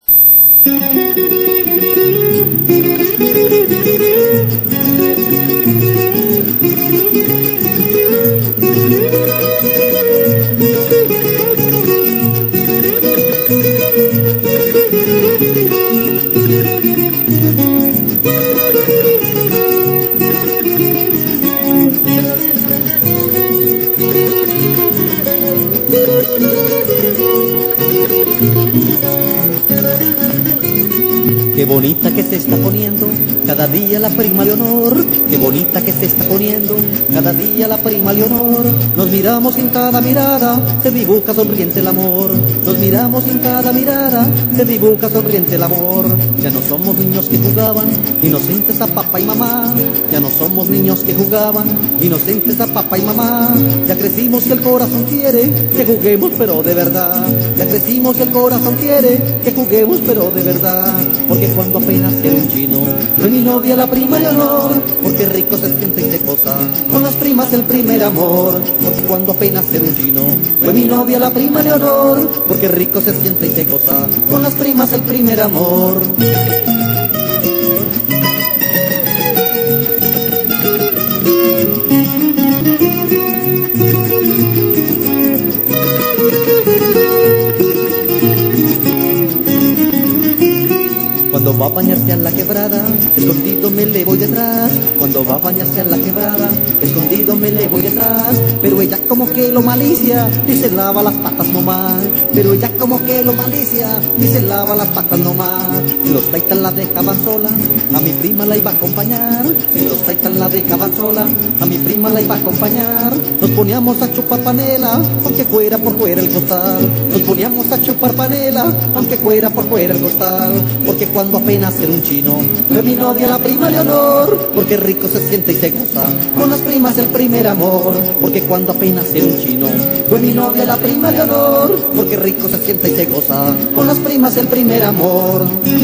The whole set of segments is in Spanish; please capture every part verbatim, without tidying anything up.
Qué bonita que se está poniendo cada día la prima Leonor. Qué bonita que se está poniendo cada día la prima Leonor. Nos miramos y en cada mirada se dibuja sonriente el amor. Nos miramos y en cada mirada se dibuja sonriente el amor. Ya no somos niños que jugaban inocentes a papá y mamá. Ya no somos niños que jugaban inocentes a papá y mamá. Ya crecimos y el corazón quiere que juguemos pero de verdad. Ya crecimos y el corazón quiere que juguemos pero de verdad. Porque cuando apenas era un chino fue mi novia la prima Leonor. Porque rico se siente y se goza con las primas el primer amor. Porque cuando apenas era un chino fue mi novia la prima Leonor. Porque rico se siente y se goza con las primas el primer amor. Cuando va a bañarse a la quebrada, escondido me le voy detrás. Cuando va a bañarse a la quebrada, escondido me le voy detrás. Pero ella como que lo malicia y se lava las patas nomás. Pero ella como que lo malicia y se lava las patas nomás. Si los taitas la dejaban sola, a mi prima la iba a acompañar. Si los taitas la dejaban sola, a mi prima la iba a acompañar. Nos poníamos a chupar panela, aunque fuera por fuera el costal. Nos poníamos a chupar panela, aunque fuera por fuera el costal. Porque cuando apenas era un chino fue mi novia la prima Leonor. Porque rico se siente y se goza con las primas el primer amor. Porque cuando apenas era un chino fue mi novia la prima Leonor. Porque rico se siente y se goza con las primas el primer amor.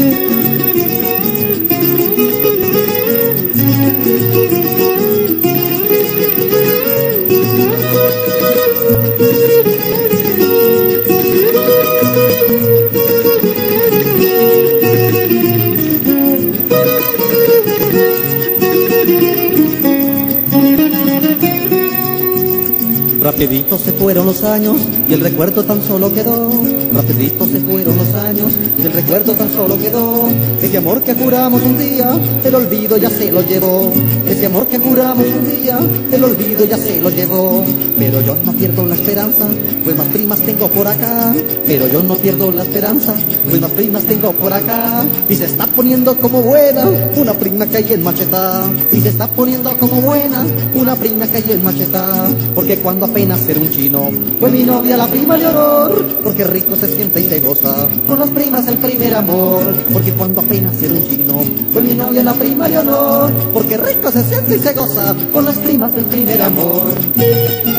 Rapidito se fueron los años y el recuerdo tan solo quedó. Rapidito se fueron los años y el recuerdo tan solo quedó. Ese amor que juramos un día, el olvido ya se lo llevó. Ese amor que juramos un día, el olvido ya se lo llevó. Pero yo no pierdo la esperanza, pues más primas tengo por acá. Pero yo no pierdo la esperanza, pues más primas tengo por acá. Y se está poniendo como buena una prima que hay en Machetá. Y se está poniendo como buena una prima que hay en Machetá. Porque cuando apenas era un chino fue mi novia la prima Leonor. Porque rico se siente y se goza con las primas el primer amor. Porque cuando apenas era un chino fue mi novia la prima Leonor. Porque rico se siente y se goza con las primas el primer amor.